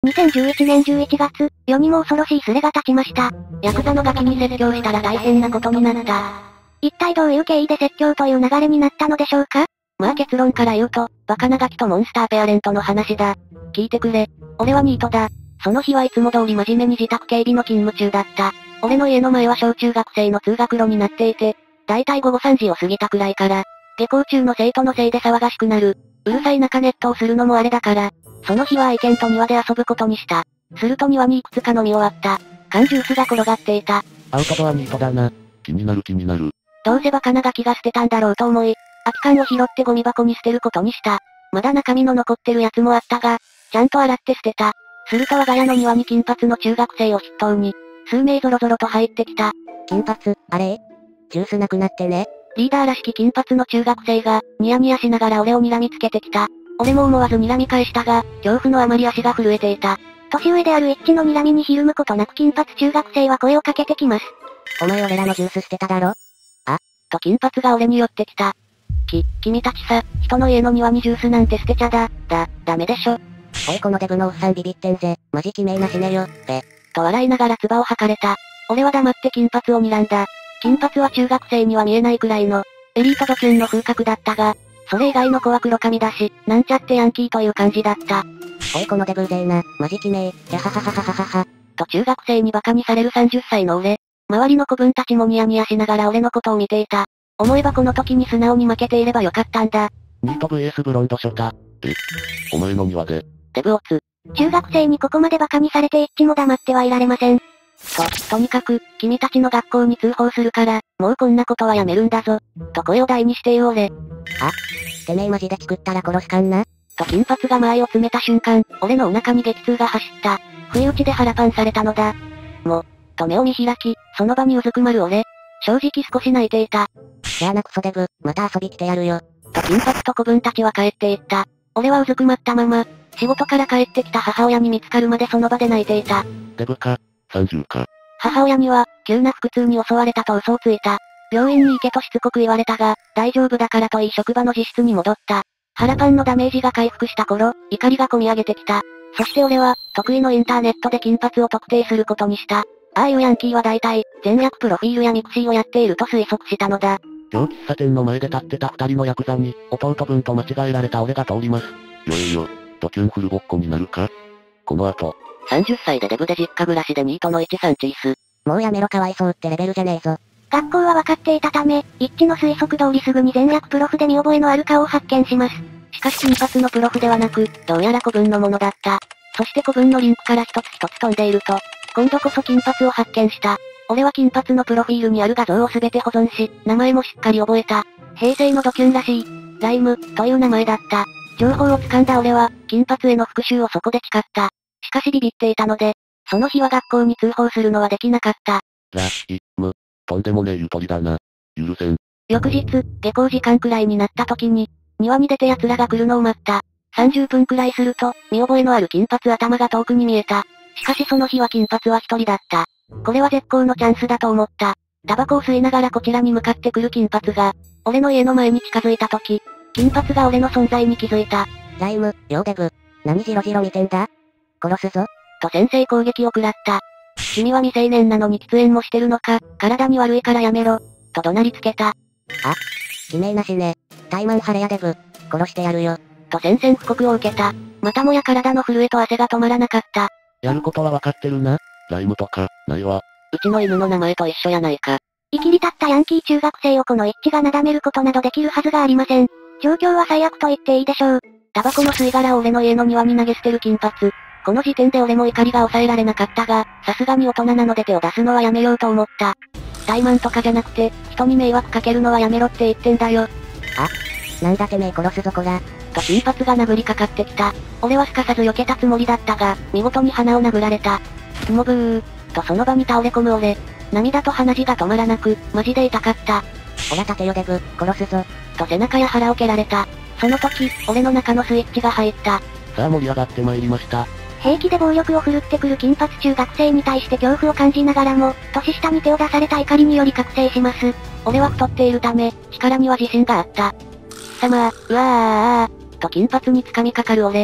2011年11月、世にも恐ろしいスレが立ちました。 ヤクザのガキに説教したら大変なことになった。 一体どういう経緯で説教という流れになったのでしょうか？ まあ結論から言うと、バカなガキとモンスターペアレントの話だ。聞いてくれ。俺はニートだ。その日はいつも通り真面目に自宅警備の勤務中だった。俺の家の前は小中学生の通学路になっていて、だいたい午後3時を過ぎたくらいから、下校中の生徒のせいで騒がしくなる。うるさい中ネットをするのもあれだから、その日は愛犬と庭で遊ぶことにした。すると庭にいくつか飲み終わった。缶ジュースが転がっていた。 アウトドアニートだな。気になる。 どうせバカなガキが捨てたんだろうと思い、空き缶を拾ってゴミ箱に捨てることにした。まだ中身の残ってるやつもあったが、ちゃんと洗って捨てた。すると我が家の庭に金髪の中学生を筆頭に、数名ゾロゾロと入ってきた。 金髪、あれ？ジュースなくなってね。 リーダーらしき金髪の中学生が、ニヤニヤしながら俺を睨みつけてきた。俺も思わず睨み返したが、恐怖のあまり足が震えていた。 年上である一致の睨みにひるむことなく金髪中学生は声をかけてきます。 お前俺らのジュース捨てただろ？ と金髪が俺に寄ってきた。君たちさ、人の家の庭にジュースなんて捨てちゃダメでしょ。 おいこのデブのおっさんビビってんぜ。マジきめいな死ねよ、 と笑いながら唾を吐かれた。俺は黙って金髪を睨んだ。金髪は中学生には見えないくらいの、エリートドキュンの風格だったが、それ以外の子は黒髪だし、なんちゃってヤンキーという感じだった。 おいこのデブうぜえな、マジきめい、やははははははは。 と中学生に馬鹿にされる30歳の俺。周りの子分たちもニヤニヤしながら俺のことを見ていた。思えばこの時に素直に負けていればよかったんだ。 ニート VS ブロンドショタ。お前の庭で。 デブオツ。 中学生にここまで馬鹿にされて一致も黙ってはいられません。 とにかく、君たちの学校に通報するから、もうこんなことはやめるんだぞ。と声を大にして言う俺。 てめえマジで作ったら殺すかんな。 と金髪が間合いを詰めた瞬間、俺のお腹に激痛が走った。不意打ちで腹パンされたのだ。と目を見開き、その場にうずくまる俺。正直少し泣いていた。 やなクソデブ、また遊び来てやるよ。 と金髪と子分たちは帰っていった。俺はうずくまったまま、仕事から帰ってきた母親に見つかるまでその場で泣いていた。 デブか、30か。 母親には、急な腹痛に襲われたと嘘をついた。病院に行けとしつこく言われたが、大丈夫だからと言い職場の自室に戻った。腹パンのダメージが回復した頃、怒りが込み上げてきた。そして俺は、得意のインターネットで金髪を特定することにした。ああいうヤンキーは大体、全略プロフィールやミクシーをやっていると推測したのだ。 今日喫茶店の前で立ってた二人のヤクザに、弟分と間違えられた俺が通ります。ドキュンフルボッコになるか？この後。 30歳でデブで実家暮らしでニートの13チース。 もうやめろかわいそうってレベルじゃねえぞ。 学校は分かっていたため、一致の推測通りすぐに全略プロフで見覚えのある顔を発見します。 しかし金髪のプロフではなく、どうやら子分のものだった。そして子分のリンクから一つ一つ飛んでいると、今度こそ金髪を発見した。俺は金髪のプロフィールにある画像をすべて保存し、名前もしっかり覚えた。平成のドキュンらしい、ライム、という名前だった。情報を掴んだ俺は、金髪への復讐をそこで誓った。しかしビビっていたので、その日は学校に通報するのはできなかった。 とんでもねえゆとりだな。許せん。 翌日、下校時間くらいになった時に、庭に出て奴らが来るのを待った。30分くらいすると、見覚えのある金髪頭が遠くに見えた。しかしその日は金髪は一人だった。これは絶好のチャンスだと思った。タバコを吸いながらこちらに向かってくる金髪が、俺の家の前に近づいた時、金髪が俺の存在に気づいた。 ライム、よデブ。何ジロジロ見てんだ？殺すぞ。 と先制攻撃を食らった。君は未成年なのに喫煙もしてるのか、体に悪いからやめろ。と怒鳴りつけた。 きめいなしね。タイマンハレやデブ。殺してやるよ。 と宣戦布告を受けた。またもや体の震えと汗が止まらなかった。 やることは分かってるな。ライムとか、ないわ。 うちの犬の名前と一緒やないか。 いきり立ったヤンキー中学生をこの一致がなだめることなどできるはずがありません。状況は最悪と言っていいでしょう。 タバコの吸い殻を俺の家の庭に投げ捨てる金髪。この時点で俺も怒りが抑えられなかったが、さすがに大人なので手を出すのはやめようと思った。怠慢とかじゃなくて、人に迷惑かけるのはやめろって言ってんだよ。 なんだてめえ殺すぞこら。 と金髪が殴りかかってきた。俺はすかさず避けたつもりだったが、見事に鼻を殴られた。もぶー。とその場に倒れ込む俺。涙と鼻血が止まらなく、マジで痛かった。 おら立てよデブ、殺すぞ。 と背中や腹を蹴られた。その時、俺の中のスイッチが入った。 さあ盛り上がってまいりました。 平気で暴力を振るってくる金髪中学生に対して恐怖を感じながらも、年下に手を出された怒りにより覚醒します。 俺は太っているため、力には自信があった。貴様、うわーと金髪に掴みかかる俺。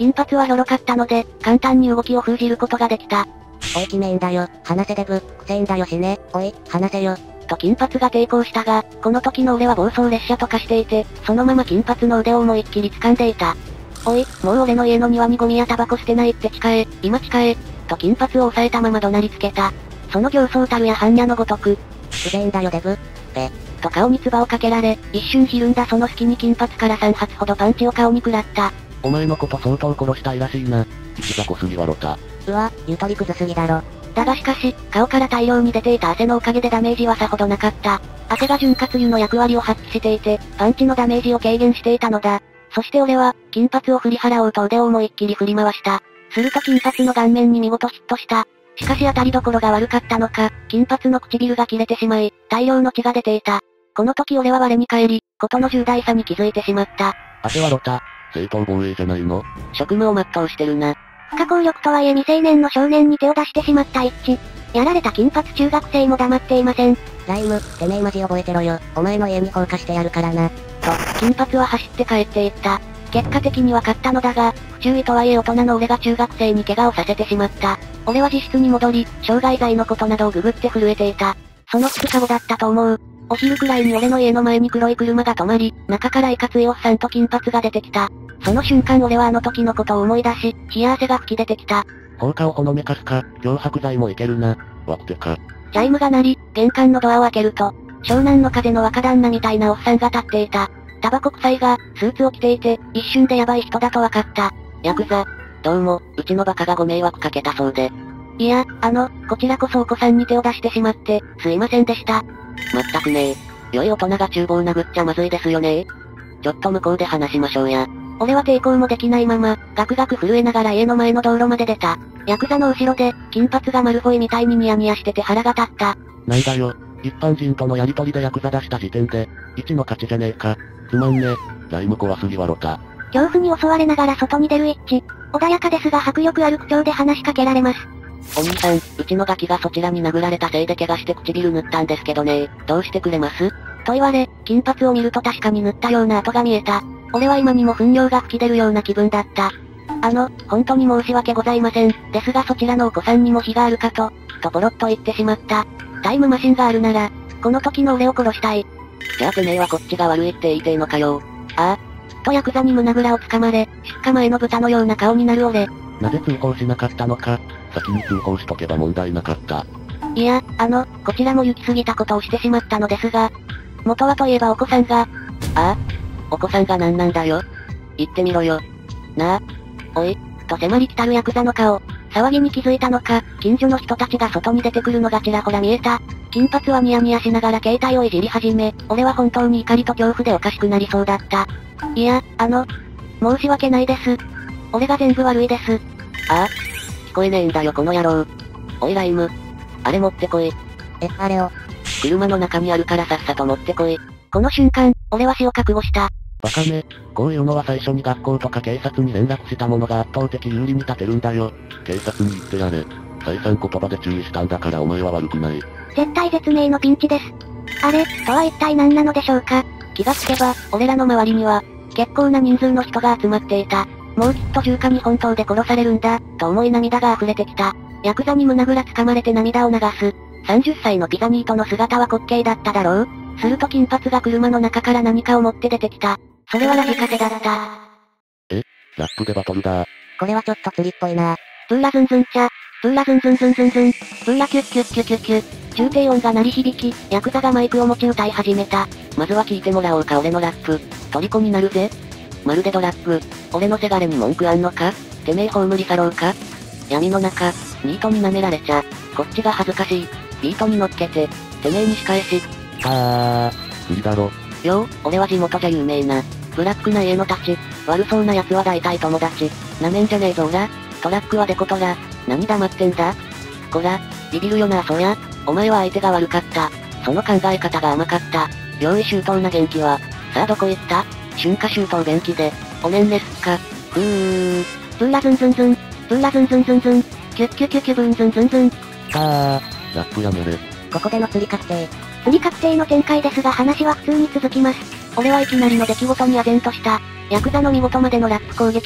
金髪は弱かったので、簡単に動きを封じることができた。 おい、決めんだよ。話せデブ。くせんだよ死ね。おい、話せよ。 と金髪が抵抗したが、この時の俺は暴走列車と化していて、そのまま金髪の腕を思いっきり掴んでいた。おい、もう俺の家の庭にゴミやタバコ捨てないって誓え、今誓え、と金髪を押さえたまま怒鳴りつけた。その形相たるや般若のごとく、 不全だよデブ。 と顔に唾をかけられ、一瞬ひるんだその隙に金髪から3発ほどパンチを顔に食らった。 お前のこと相当殺したいらしいな。一雑魚すぎわろた。 うわ、ゆとりくずすぎだろ。 だがしかし、顔から大量に出ていた汗のおかげでダメージはさほどなかった。汗が潤滑油の役割を発揮していて、パンチのダメージを軽減していたのだ。そして俺は、金髪を振り払おうと腕を思いっきり振り回した。すると金髪の顔面に見事ヒットした。しかし当たりどころが悪かったのか、金髪の唇が切れてしまい、大量の血が出ていた。この時俺は我に返り、事の重大さに気づいてしまった。 汗はろた。正当防衛じゃないの？ 職務を全うしてるな。不可抗力とはいえ未成年の少年に手を出してしまった一致。やられた金髪中学生も黙っていません。 ライム、てめえマジ覚えてろよ。お前の家に放火してやるからな。 と、金髪は走って帰っていった。結果的には勝ったのだが、不注意とはいえ大人の俺が中学生に怪我をさせてしまった。俺は自室に戻り、傷害罪のことなどをググって震えていた。その2日後だったと思う。お昼くらいに俺の家の前に黒い車が止まり、中からいかついおっさんと金髪が出てきた。その瞬間俺はあの時のことを思い出し、冷や汗が吹き出てきた。 放火をほのめかすか、脅迫罪もいけるな。わってか。 チャイムが鳴り、玄関のドアを開けると、湘南の風の若旦那みたいなおっさんが立っていた。タバコ臭いが、スーツを着ていて、一瞬でヤバい人だと分かった。ヤクザ、どうも、うちのバカがご迷惑かけたそうで。いや、こちらこそお子さんに手を出してしまって、すいませんでした。まったくねえ。良い大人が厨房殴っちゃまずいですよね。ちょっと向こうで話しましょうや。俺は抵抗もできないまま、ガクガク震えながら家の前の道路まで出た。ヤクザの後ろで、金髪がマルフォイみたいにニヤニヤしてて腹が立った。 なんだよ。一般人とのやりとりでヤクザ出した時点で、1の勝ちじゃねえか。つまんねえ。ライム怖すぎわろた。 恐怖に襲われながら外に出る一致。穏やかですが迫力ある口調で話しかけられます。 お兄さん、うちのガキがそちらに殴られたせいで怪我して唇塗ったんですけどね。どうしてくれます？ と言われ、金髪を見ると確かに塗ったような跡が見えた。俺は今にも糞尿が吹き出るような気分だった。本当に申し訳ございません。ですがそちらのお子さんにも非があるかとポロッと言ってしまった。タイムマシンがあるなら、この時の俺を殺したい。 じゃあてめえはこっちが悪いって言いてえのかよ。ああ。とヤクザに胸ぐらをつかまれ、出荷前の豚のような顔になる俺。 なぜ通報しなかったのか。先に通報しとけば問題なかった。 いや、こちらも行き過ぎたことをしてしまったのですが、元はといえばお子さんが。 ああ？お子さんが何なんだよ。言ってみろよ。なあ。おい。 と迫り来たるヤクザの顔。騒ぎに気づいたのか、近所の人たちが外に出てくるのがちらほら見えた。金髪はニヤニヤしながら携帯をいじり始め、俺は本当に怒りと恐怖でおかしくなりそうだった。いや、申し訳ないです。俺が全部悪いです。 ああ？聞こえねえんだよこの野郎。おいライム。あれ持ってこい。 あれを。 車の中にあるからさっさと持ってこい。 この瞬間、俺は死を覚悟した。 バカめ、こういうのは最初に学校とか警察に連絡したものが圧倒的有利に立てるんだよ。警察に言ってやれ。再三言葉で注意したんだからお前は悪くない。 絶対絶命のピンチです。あれ、とは一体何なのでしょうか。気がつけば、俺らの周りには、結構な人数の人が集まっていた。もうきっと重火に本当で殺されるんだ、と思い涙が溢れてきた。ヤクザに胸ぐらつかまれて涙を流す。30歳のピザニートの姿は滑稽だっただろう。すると金髪が車の中から何かを持って出てきた。それはラジカセだった。 ラップでバトルだ。 これはちょっと釣りっぽいな。 プーラズンズンチャ、プーラズンズンズンズンズン、プーラキュッキュッキュキュッキュ。中低音が鳴り響き、ヤクザがマイクを持ち歌い始めた。 まずは聞いてもらおうか俺のラップ。虜になるぜ。まるでドラッグ。俺のせがれに文句あんのか？てめえ葬り去ろうか？闇の中、ニートに舐められちゃ、こっちが恥ずかしい。ビートに乗っけて、てめえに仕返し。 無理だろ。 よ俺は地元じゃ有名な。ブラックな家のたち。悪そうな奴は大体友達。なめんじゃねえぞおら。トラックはデコトラ。何黙ってんだ？こら、ビビるよなそりゃ。お前は相手が悪かった。その考え方が甘かった。用意周到な元気は。さあどこ行った？春夏秋冬元気で。おねんねすっか。 プーラズンズンズン。プーラズンズンズンズン。キュッキュキュキュブンズンズンズン。 ラップやめれ。 ここでの釣り確定。 釣り確定の展開ですが話は普通に続きます。俺はいきなりの出来事に唖然とした。ヤクザの見事までのラップ攻撃は、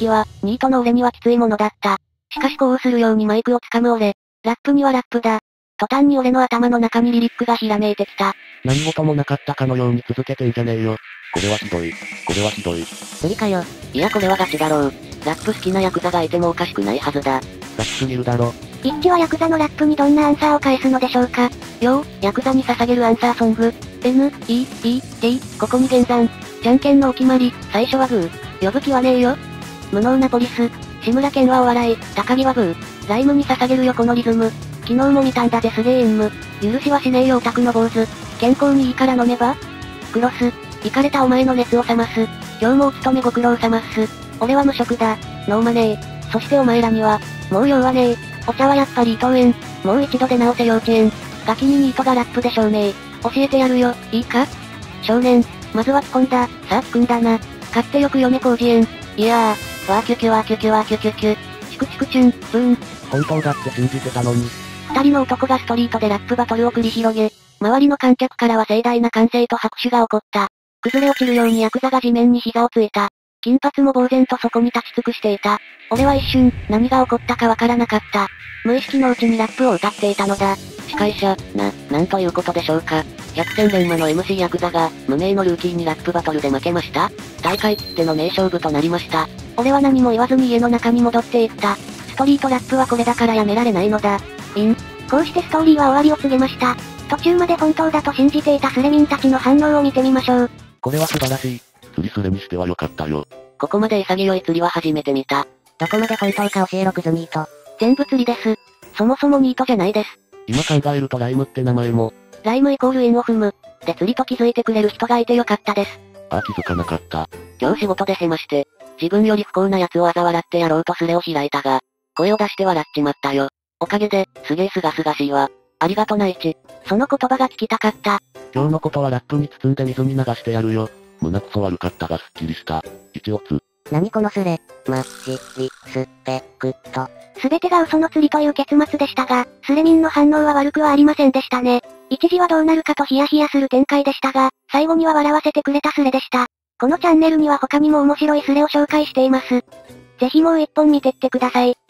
ニートの俺にはきついものだった。しかしこうするようにマイクを掴む俺。ラップにはラップだ。途端に俺の頭の中にリリックがひらめいてきた。 何事もなかったかのように続けてんじゃねえよ。これはひどい。これはひどい。 釣りかよ。 いやこれはガチだろう。ラップ好きなヤクザがいてもおかしくないはずだ。 ガチすぎるだろ。 ピッチはヤクザのラップにどんなアンサーを返すのでしょうか。ヤクザに捧げるアンサーソング。N、E、E、T、ここに現山。じゃんけんのお決まり、最初はグー。呼ぶ気はねえよ。無能なポリス。志村けんはお笑い、高木はブー。ライムに捧げるよこのリズム。昨日も見たんだぜすげえ陰夢。許しはしねえよオタクの坊主。健康にいいから飲めばクロス。イカれたお前の熱を冷ます。今日もお勤めご苦労様っす。俺は無職だ。ノーマネー。そしてお前らには、もう用はねえ。お茶はやっぱり伊藤園。もう一度出直せ幼稚園。ガキにニートがラップで証明。教えてやるよ、いいか少年、まずは基本だ。さあ聞くんだな。買ってよく読め広辞苑。いやー、わーキュキュわーキュキュわーキュキュキュ。チクチクチュン、ブーン。 本当だって信じてたのに。 二人の男がストリートでラップバトルを繰り広げ、周りの観客からは盛大な歓声と拍手が起こった。崩れ落ちるようにヤクザが地面に膝をついた。金髪も呆然とそこに立ち尽くしていた。俺は一瞬、何が起こったかわからなかった。無意識のうちにラップを歌っていたのだ。 司会者、なんということでしょうか。百戦錬磨の MC ヤクザが、無名のルーキーにラップバトルで負けました。大会きっての名勝負となりました。 俺は何も言わずに家の中に戻っていった。ストリートラップはこれだからやめられないのだ。こうしてストーリーは終わりを告げました。途中まで本当だと信じていたスレミンたちの反応を見てみましょう。 これは素晴らしい。釣りスレにしては良かったよ。 ここまで潔い釣りは初めて見た。 どこまで本当か教えろクズニート。 全部釣りです。そもそもニートじゃないです。 今考えるとライムって名前も。 ライムイコール韻を踏む。で釣りと気づいてくれる人がいてよかったです。 ああ気づかなかった。 今日仕事でへまして、自分より不幸な奴を嘲笑ってやろうとスレを開いたが、声を出して笑っちまったよ。おかげで、すげえすがすがしいわ。ありがとないち。 その言葉が聞きたかった。 今日のことはラップに包んで水に流してやるよ。胸くそ悪かったがすっきりした。一オツ。 何このスレ。マジリスペクト。 すべてが嘘の釣りという結末でしたが、スレミンの反応は悪くはありませんでしたね。一時はどうなるかとヒヤヒヤする展開でしたが、最後には笑わせてくれたスレでした。このチャンネルには他にも面白いスレを紹介しています。ぜひもう一本見てってください。